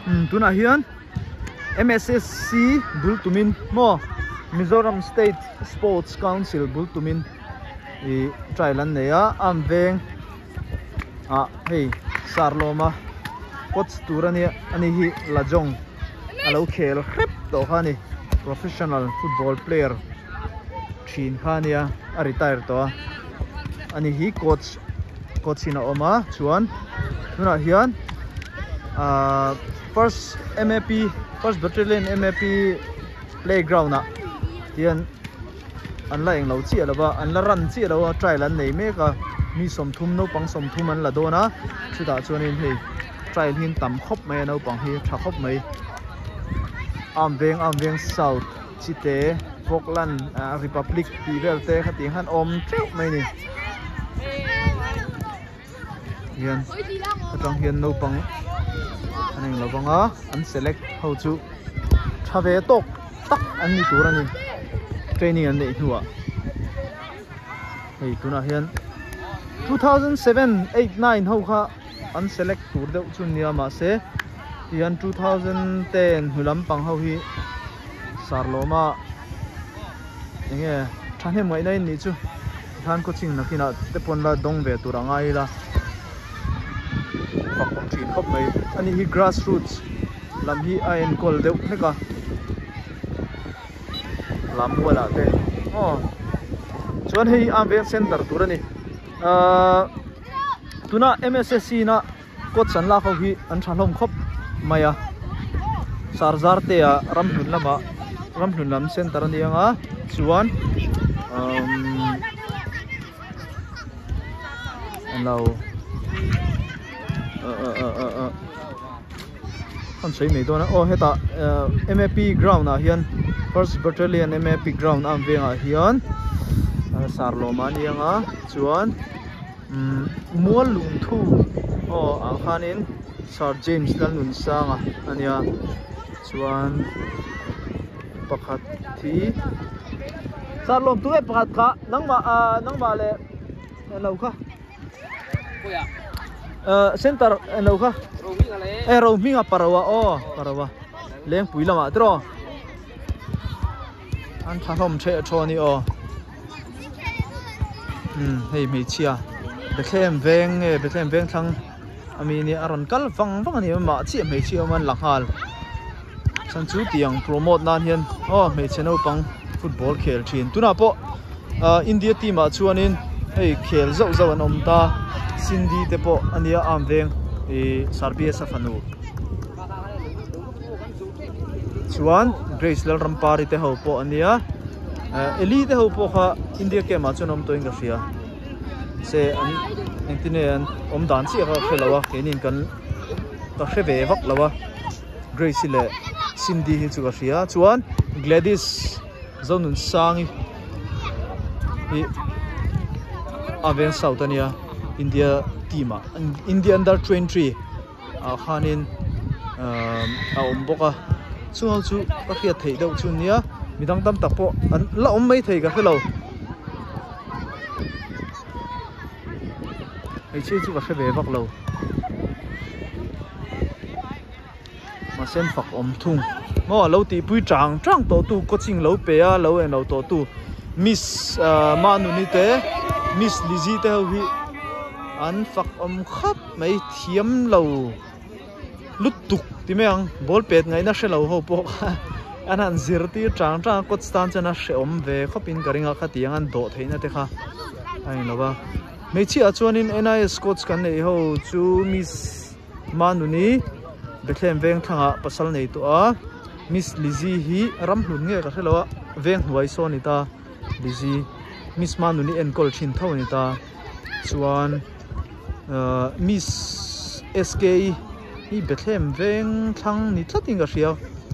tuna hian MSSC bultumin mo Mizoram State Sports Council bultumin I trailan neya amveng hei sarloma coach turani ani hi lajong alo khel hrep to khani professional football player thin khania a retire to ani hi coach ina oma chuan tuna hian first battalion MAP playground na hian an la eng lo chi alawa an la ran chi alawa trial an nei meka mi somthum no pang somthum an la dona chuda chuanin hei trial hin tam khop mai no pang hi tha khop mai amveng south chite Falkland Republic pivelte khati han om treu mai ni hian atang hian no pang aning lo banga an select how to thave tok tak an ni turani training an nei huwa hei tuna hian 2007 8 9 ho kha an select tur deuh chun nia ma se hian 2010 hulam pang ho hi sarloma enge thane mai nai ni chu than coaching na kina te pon la dong ve turangai la pakong thin khop mai ani hi grassroots lam hi ain kol deuh neka lam wala te chuan hei amveng center turani tuna MSSC na coach an la kho hi an thalom khop maya sarzar te a ramhlun lam center ani anga chuan hello an sei mai dona heta MAP ground a hian first battalion MAP ground amvenga hian sarloma ni anga chuan mual lung thu ang khanin Sir James lan nun sanga ania chuan pakhat thi sarlom tu e pakhat kha nangma le lo kha koya center lo kha ro minga parawa parawa leng pui lama tro an thalom the thoni hei mei chia bethlem veng thang ami ni aron kal wang ani ma chi mei chi man langhal san chu tiang promote nan hian mei cheno pang football khel thin tuna po India team a chuanin hei khel zo an om ta Cindy te po ania amveng Serbia safanu chuan Grace lal rampari te ho po ania eli te ho po kha India ke ma chunom to inga ria se an engtinen om dan chi kha khelawa kenin kan ta khebe vak lawa Grace le Cindy hi chu ga ria chuan Gladys zonun sangi hi aven sautania India team India under 23 khanin omboka chu pakhiat thei deuh chu nia midang tam tak po an la om mai thei ka khelo ei chu ka khebe vak lo ma sen fak om thung mo lo ti pui chang to tu coaching lo pe a lo en lo to tu miss manu ni te miss Lizzy te hi an fak om khap mai thiam lo lut tuk ti meang ball pet ngai na shelo ho po anan zirti chang coach stan chana sheom ve khopin karinga khatiang an do theina te kha ai lova mei chi a chuanin NIS coach kan nei ho chu miss manuni bethlem veng thanga pasal nei to a miss Lizzy hi ramhlun nge ka hlowa veng huai so ni ta Lizzy miss manuni en kol thin tho ni ta chuan miss SK hi bethlem veng thang ni tlating ka ria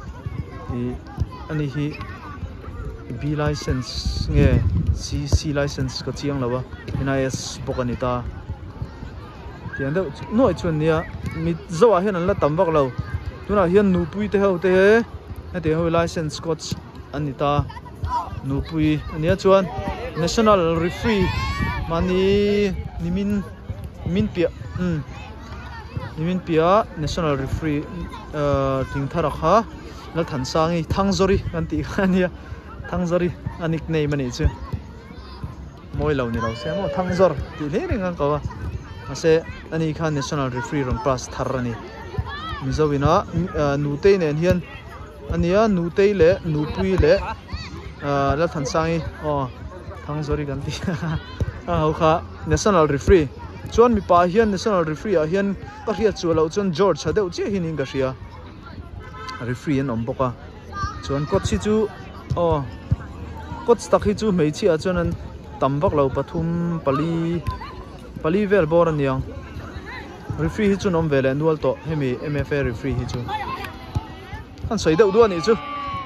ani hi B license nge C license ka chiang lawa NIS bokani ta tian deuh noi chun nia mi zowa hian an la tam vak lo tuna hian nu pui te ho te he ho license coach anita nu pui ania chuan national referee mani nimin pia nimin pia national referee ting tharakha la than sangi thangzori kan ti khania thangzori anik nei mani chu moi lo ni lo se mo thangzor ti le ring ang kawa ase ani khan national referee ron pass tharani mizowina nutei nen hian ania nutei le nupui le la than sangi thangzori kan ti ho kha national referee chuan mi pa hian national referee a hian pahria chu lo chuan George hadeu che hin in ka ria referee an omboka chuan coach chi chu coach takhi chu mei chi a chuan an tambak lo pathum pali vel bor an yang referee hi chu nom vele nual to hemi MFA referee hi chu an sei deuh du ani chu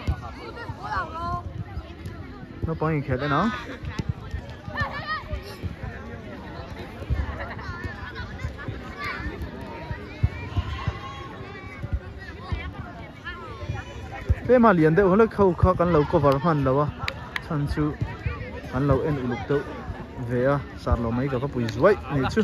no point khele na pe ma lian de hole khau kha kan lo cover man lawa chan chu kan lo en uluk to ve a sar lo mai ka pui zuai nei chu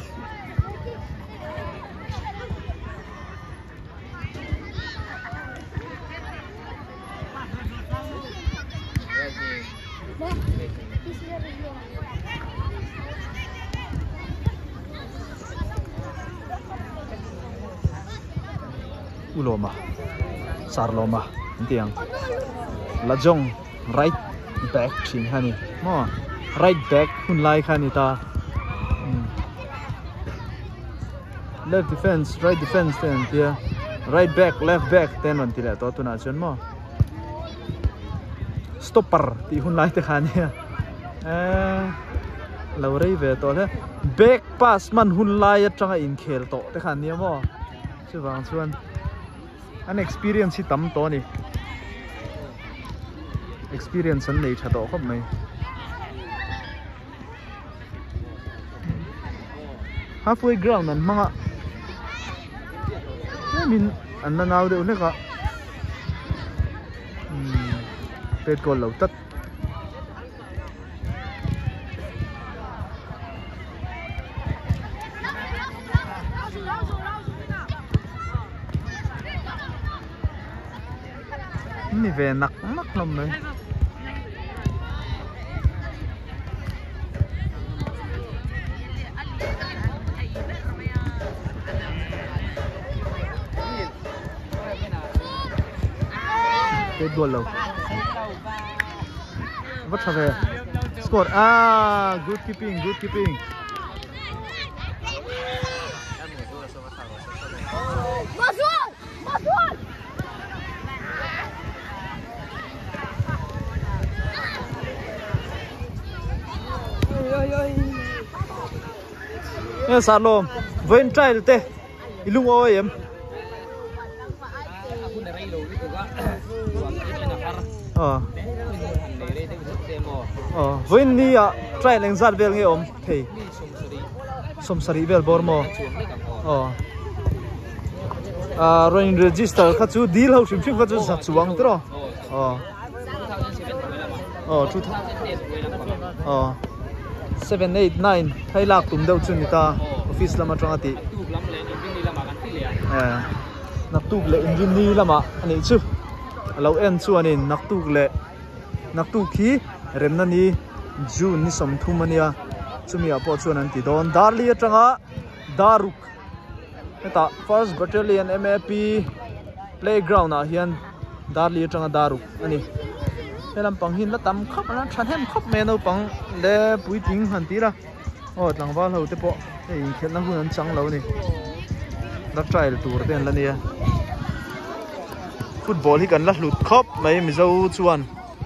uloma sar loma tiang lajong right back chin hani mo right back hun lai khani ta left defense right defense ten tia right back left back ten on tila to tuna chon mo stopper ti hun lai te khani lo rei ve to le back pass man hun lai atanga in khel to te khani mo chuwang chuan an experience hi tam to ni experience an nei tha to khop mai halfway ground an manga min an na naw de uneka pet goal lo tat ni về nặc lắm đấy cái đua lâu vất sao về score good keeping sa lom ven trai te ilung oi em ven ni a trai leng zat vel nge om thei som sari vel bor mo roin register kha chu deal ho sim kha chu sak chuang tro 7, 8, 9 thay lạc tùm đâu chun ta office lama trong ati nak tuk le engine ni lama ani chu alo en chu ani nak tuk khi rem na ni June ni som thum ania chumi apo chuan an ti don darli atanga daruk eta first battalion MAP playground a hian darli atanga daruk ani làm bằng hin là tắm khóc nó chán hem khóc mẹ đâu bằng để bụi tiếng hẳn tí ra lăng vào hầu tiếp bộ để khiến nó hơn trắng lâu này nó trai là tour tên là nè football thì cần là lụt khóc mấy mình dâu chuan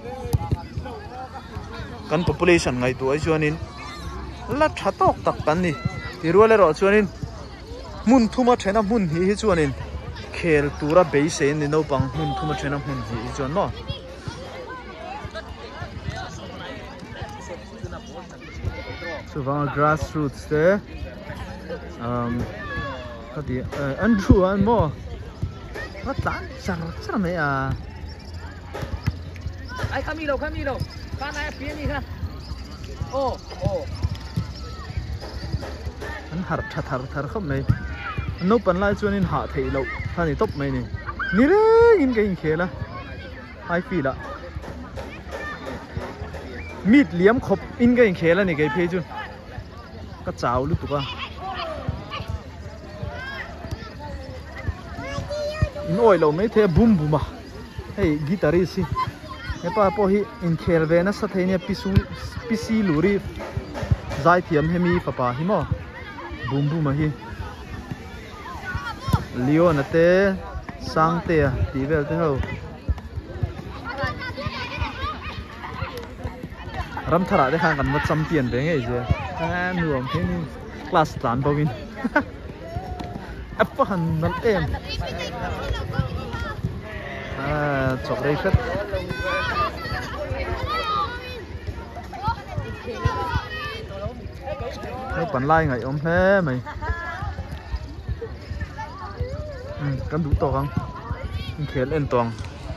cần population ngày tuổi chuan in là chát tóc tắc tán đi thì rồi là rõ chuan in mun thu mà chén mun hi chuan in khel tour à base in đâu bằng mun thu mà chén mun hi chuan nó so vang grassroots te kati Andrew an mo wat tan sar me ai Camilo kan ai pia ni ha an har thar khom mai nấu pan lai chuan in hạ thei lo tha ni top mai ni ni le in cái khela hai phi la mít liam khop in cái khela ni cái phe chu ka chau lu tu ka in oi lo mai the bum bum ma hey guitarist si he pa po hi in khel ve na sa thei ne pisi luri zai thiam hemi papa hi mo bum bum ma hi Leo na te sang te ti vel te ho ram thara de khang kan ma cham tiền ve nge je a nuam the ni class tan bawin apa han nal em chok rei khat ai pan lai ngai om he mày kan đủ to không khel en tong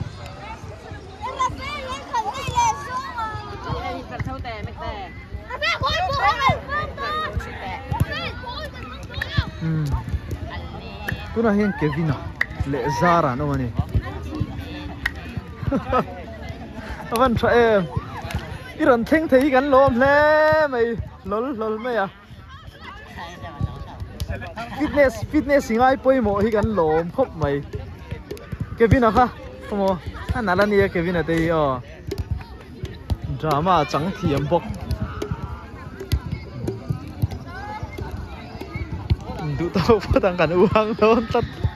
tu na hiền Kevin à lệ Zara nó mà nè vẫn cho em cái lần thinh thấy gắn lôm thế mày lol mày à fitness ngay poi mo hi gan lom khop mai Kevin à ha mo anh nào ni Kevin à đây drama chẳng thiam bok đủ tao phát tăng cảnh uang đó tất